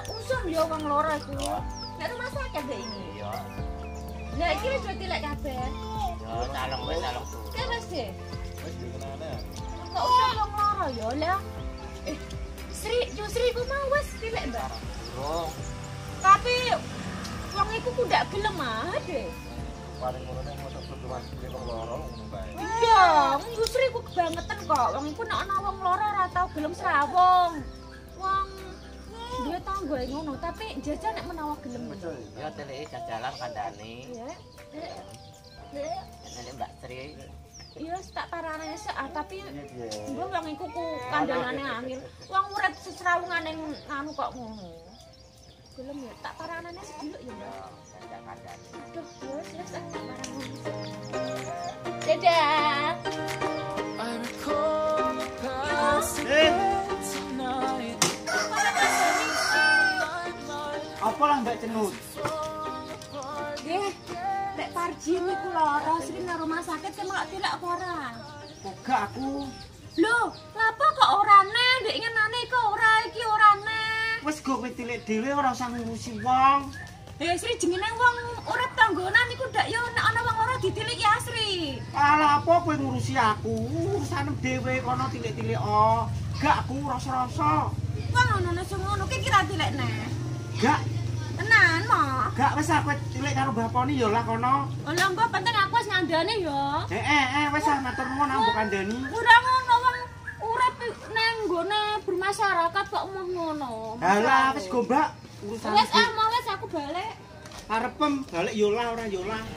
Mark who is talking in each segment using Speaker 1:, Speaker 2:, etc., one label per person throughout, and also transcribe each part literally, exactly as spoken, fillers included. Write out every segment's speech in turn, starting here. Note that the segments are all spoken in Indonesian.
Speaker 1: kok usum yo wong loro iku. Nek rumah sakit deh ini.
Speaker 2: Iya.
Speaker 1: Lah iki wis tilek kabeh.
Speaker 2: Ya calong wis calong tuh.
Speaker 1: Kan wis deh.
Speaker 3: Wis dikenane.
Speaker 1: Kok usum wong loro yo lah. Eh, Sri, yo Sri ku mau wis tilek, Mbak.
Speaker 2: Durung.
Speaker 1: Tapi wong iku ku ndak gelem ah, deh.
Speaker 3: Paling ngono motor tujuan beli wong loro ngono bae.
Speaker 1: Iya, wong Sri ku kebangetan kok. Wong iku nek ana wong loro ora tau gelem srawung. Wong dia tanggo ngono, tapi jajan nek menawa gelem.
Speaker 2: Ya teleki jajalan kandhane.
Speaker 1: Iya.
Speaker 2: Nek Mbak Sri.
Speaker 1: Iya, tak parane sik, ah, tapi mbok wong iku ku kandhane angin. Wong urip sesrawungan ning anu kok ngono. Gelem ya, tak paranane sediluk ya, Mbak.
Speaker 2: Jajak kandhane.
Speaker 1: Aduh, wis wis tak parane. Dadah.
Speaker 4: Eh. Apa lah Mbak Cenut?
Speaker 1: Nggih, Nek Parji niku lara Sri nang rumah sakit kemelok tilak apa ora?
Speaker 4: Kok gak aku?
Speaker 1: Lho, lapa kok orane? Ndek ngenane kok ora iki orane.
Speaker 4: Wis go tilik dhewe ora usah ngurusi wong.
Speaker 1: Eh Sri jenenge wong urip tanggonan niku ndak yo nek ana wong lara ditilik ya Sri.
Speaker 4: Alah apa kowe ngurusi aku? Urusanem dhewe kono tilik-tilik oh. Gak aku rasa-rasa.
Speaker 1: Wong ngono sing ngono ki kira tilekne.
Speaker 4: Gak,
Speaker 1: Tenan mah.
Speaker 4: gak wis aku tilik karo baponi ya lah kono.
Speaker 1: Lah mbok penting aku wis ngandane yo.
Speaker 4: Eh eh eh wis ah matur nuwun nang mbok kandhani.
Speaker 1: Ora ngono wong urip nang nggone bermasyarakat kok mung ngono.
Speaker 4: Halah wis go Mbak. Urusan
Speaker 1: Wis ah mau wis aku balik.
Speaker 4: arepem balik yo lah ora yo lah.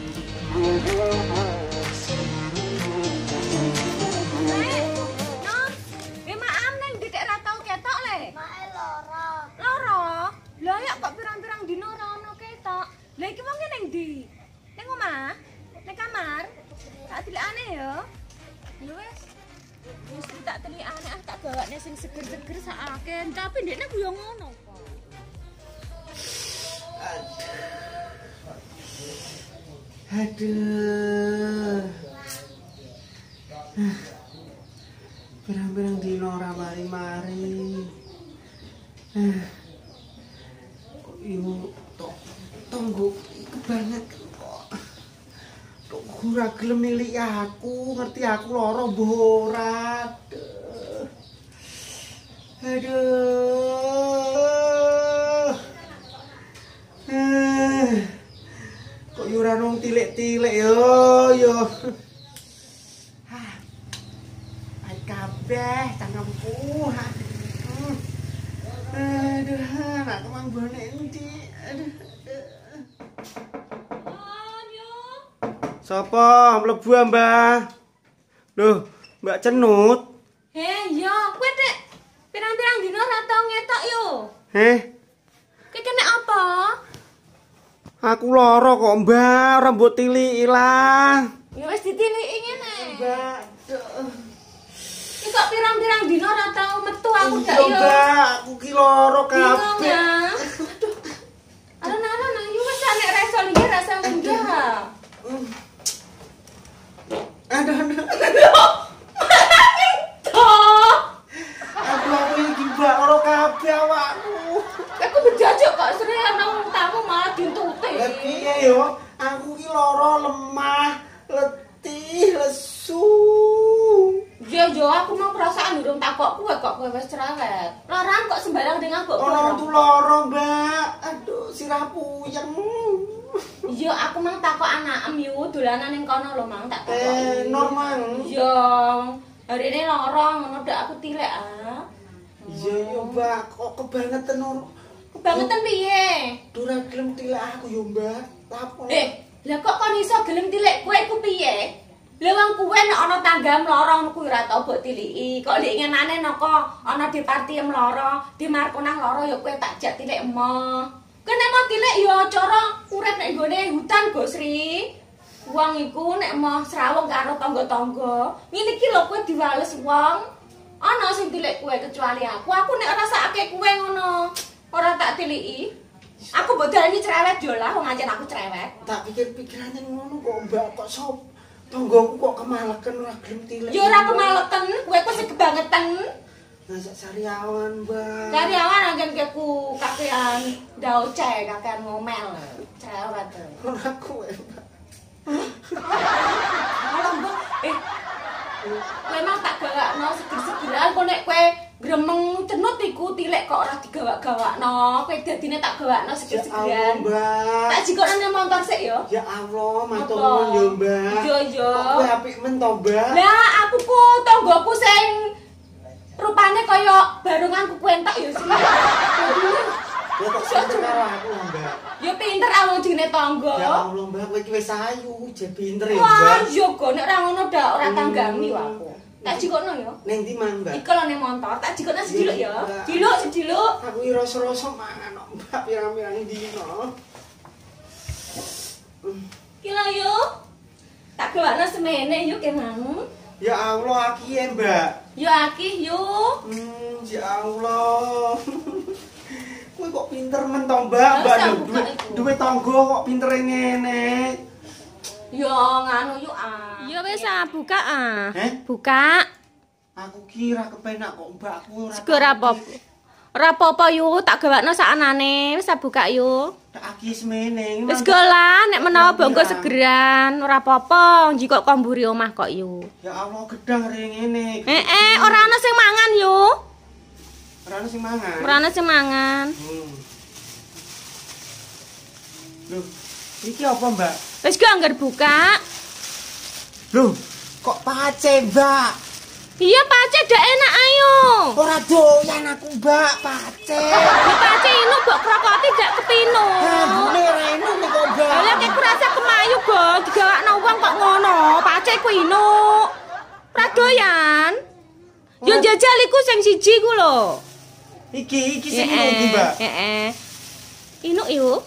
Speaker 1: Lah ya kok pirang-pirang dino ora ono ketok. Lah iki wong ning ndi? Ning omah? Ning kamar? Tak tilikane ya. Ya wis. Wis tak tilikane ah tak gawakne sing seger-seger sakake. Tapi ndekne ku yo ngono kok.
Speaker 4: Aduh. Pirang-pirang dino ora mari-mari. Ibu tok tunggu kebanget kok. Tok ora gelem milik aku, ngerti aku lara borat. Aduh. Eh. Kok yo ora nang tilik-tilik yo yo. Hah. Ai kabeh cangkemku. Aduh, anak kemang bone endi? Aduh. Sapa mlebu Mbah? Loh, Mbak Cenut.
Speaker 1: Heh, yo, kowe nek pirang-pirang dino ora tau ngetok yo.
Speaker 4: Heh,
Speaker 1: Kowe kena apa?
Speaker 4: aku lara kok, Mbak. Ora mbok tiliki lah.
Speaker 1: Ya wis ditiliki ngene.
Speaker 4: Mbak.
Speaker 1: Iki kok pirang-pirang dino ora tau metu aku gak
Speaker 4: Iya,
Speaker 1: yo.
Speaker 4: Mbak, aku ki lara kabeh.
Speaker 1: Aduh. Aran-aran ayo wis nek reso linggih rasa linggih.
Speaker 4: Aduh, aduh.
Speaker 1: Toh.
Speaker 4: Aduh, aku iki Mbak lara kabeh awakku.
Speaker 1: Aku berjajuk kok Sri ana tamu malah dituti.
Speaker 4: Lah piye yo? Aku ki lara lemah, letih, lesu.
Speaker 1: Ya yo aku mau perasaan durung takok kowe kok kowe wis cerewet. Laran kok sembarang ning ambek
Speaker 4: Ora tuh lara, Mbak. Aduh, sirah puyeng.
Speaker 1: Iya aku mang takok anakem yo dolanan ning kono lho mang tak takok.
Speaker 4: Eh, normal.
Speaker 1: Iya. Hari ini lara ngono dak aku tilek ah.
Speaker 4: Iya, iya, Mbak. Kok kebangetan ora.
Speaker 1: Kebangetan piye?
Speaker 4: Ora gelem tilek aku yo, Mbak. Lapo?
Speaker 1: Eh, lah kok kon iso gelem tilek kowe iku piye? Lah wong kowe nek ana tangga mloro ngono kuwi ora tau mbok tiliki. Kok lek ngenane noko ana di parti mloro, di Markonang loro ya kowe tak jak tilek emoh. Kowe nek mau tilek ya cara urip nek nggone hutan Go Sri. Wong iku nek mau srawung karo tangga-tangga, ngene iki lho kowe diwales wong. Ana sing tilek kowe kecuali aku. Aku nek rasake kowe ngono, ora tak tiliki. Aku mbok darani cerewet yo lah, wong ancen aku cerewet.
Speaker 4: Tak pikir-pikirane ngono kok, Mbak. Kok sop tanggaku kok kemaleken ora gelem tilek.
Speaker 1: Ya ora kemaleken, kowe kok sing kebangetan.
Speaker 4: Nah, sak sariawan, Mbak.
Speaker 1: Karyawan anggen keku kakek kakean ndauce, kakean ngomel. Cerewet.
Speaker 4: Ora kowe.
Speaker 1: Halo, Mbak. Eh. Kowe emang tak gawakno seger-segeran kok nek kowe gremeng cenut iku tilek kok ora digawak-gawakno. Kowe dadine tak gawakno seger-segeran.
Speaker 4: Mbak.
Speaker 1: Tak jikono nang motor sik ya.
Speaker 4: Ya Allah, matur nuwun yo, Mbak.
Speaker 1: Iya, iya.
Speaker 4: Kowe apik men to, Mbak?
Speaker 1: Lah, aku ku tanggoku sing rupane kaya barungan kuku entok ya sih.
Speaker 4: Ya kok pinter karo aku, Mbak.
Speaker 1: Ya pinter awang jenenge tangga.
Speaker 4: Ya Allah, Mbak, kowe iki wis ayu, je pinter ya,
Speaker 1: Wah,
Speaker 4: Mbak.
Speaker 1: yo go nek ora ngono dak ora tanggami aku. Tak jikono ya.
Speaker 4: Ning ndi mang, Mbak?
Speaker 1: Iki lho ning motor, tak jikono sediluk ya. Diluk sediluk.
Speaker 4: Aku iki rasa-rasa mangan kok, Mbak, pirang-pirang dino.
Speaker 1: Iki lho yo. Tak gawakno semene yo kenanu.
Speaker 4: Ya Allah, aki ya, Mbak.
Speaker 1: Yo akih yo.
Speaker 4: Hmm, ya Allah. Kowe kok pinter men to, Mbak? Mbak duwe duwe tangga kok pintere ngene.
Speaker 1: Yo nganu yo ah.
Speaker 5: Ya wis ah, buka ah.
Speaker 4: Heh?
Speaker 5: Buka.
Speaker 4: Aku kira kepenak kok, Mbak. Aku ora.
Speaker 5: Sego ora apa-apa. Ora apa-apa yo, tak gawakno sakanane. Wis ah, buka yo.
Speaker 4: Tak aki semene.
Speaker 5: Wis go lah, nek menawa bongko segeran, ora apa-apa. Njiko kok mburi omah kok yo.
Speaker 4: Ya Allah, gedang re ngene.
Speaker 5: Eh eh, ora ana sing mangan yo.
Speaker 4: Ora ono sing mangan.
Speaker 5: Ora ana sing mangan.
Speaker 4: Hmm. Loh, iki apa, Mbak?
Speaker 5: Wis go anggar buka.
Speaker 4: Loh, kok pace, Mbak?
Speaker 5: Iya, pace dak enak ayo.
Speaker 4: Ora doyan aku, Mbak, pace.
Speaker 5: Ya pace inu mbok krokoti dak kepino.
Speaker 4: Ah, bune ora enak nih kok, Mbak.
Speaker 5: Lah nek kurasa kemayu, Go, digawakno wong kok ngono. Pace ku inu. Ora doyan. Yo jajal iku sing siji ku lho.
Speaker 4: Iki, iki sing iki, Mbak.
Speaker 5: Heeh. Inu yo.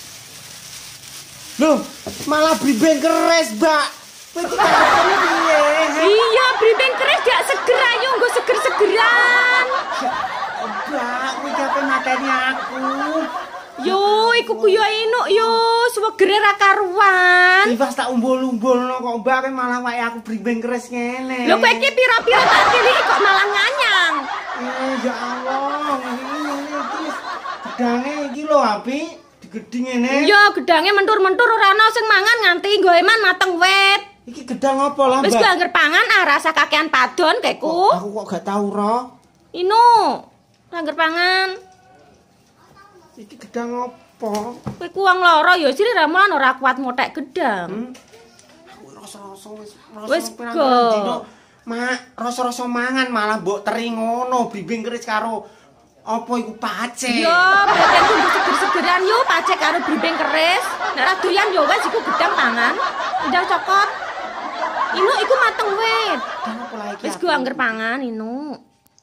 Speaker 4: Loh, malah bribeng keres, Mbak. Kowe iki karepmu piye?
Speaker 5: Iya, bribeng keris dak seger ayo nggo seger-segeran.
Speaker 4: Mbak, kowe iki ape mateni aku?
Speaker 5: Yo, iku ku yo inu yo, suwegere ra karuan.
Speaker 4: Bebas tak umbul-umbulno kok, Mbak, kowe malah wae aku bribeng keres ngene.
Speaker 5: Lho kowe iki pira-pira tak tiliki kok malah nganyang.
Speaker 4: Eh, ya Allah, ini iki gedange iki lho apik, digedhi ngene.
Speaker 5: Yo, gedange mentur-mentur ora ana sing mangan nganti nggo eman mateng wet.
Speaker 4: Iki gedang apa lah,
Speaker 5: Wis
Speaker 4: Mbak?
Speaker 5: ku angger pangan ah rasa kakean padon keku.
Speaker 4: Kok aku kok gak tau ro.
Speaker 5: Inu, angger pangan.
Speaker 4: Iki gedang apa?
Speaker 5: Kowe ku wong lara ya sire ra mulan ora kuat motek gedang.
Speaker 4: Hmm? Aku rasa-rasa wis
Speaker 5: Wis
Speaker 4: pirang-pirang
Speaker 5: go.
Speaker 4: dino. Mak, rasa-rasa mangan malah mbok teri ngono, bribeng keris karo apa iku pace.
Speaker 5: Yo, berarti aku nggo seger-segeran yo pacek karo bribeng keris. Nek ra doyan yo wis iku gedang pangan. Udah cokot. Inu iku mateng wet.
Speaker 4: Gedang apa lagi?
Speaker 5: Wis ku angger pangan inu.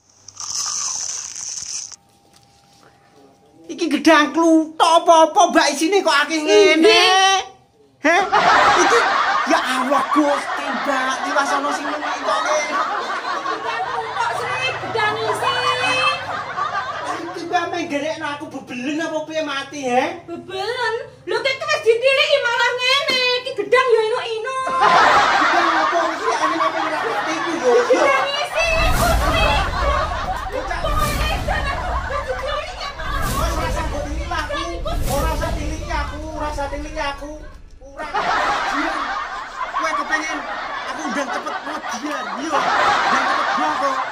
Speaker 4: Iki gedang kluthuk apa-apa, Mbak, isine kok akeh ngene. Heh? Iki ya Allah Gusti, Mbak, diwasono sing ngene iki kok ngene.
Speaker 1: Kok sih gedang isi.
Speaker 4: Iki Mbak menggerekno aku bebelen apa piye mati, he?
Speaker 1: Bebelen. Lho kek wis ditiliki malah ngene. Iki gedang yo inu-inu.
Speaker 4: Gedang apa iki ane apa ora ngerti iki lho.
Speaker 1: Gedang isi.
Speaker 4: Ora usah diliki aku. Ora usah diliki aku, ora usah diliki aku. Ora. Kowe kepengen aku udah cepet mlebiar. Yo. Udah cepet bloko.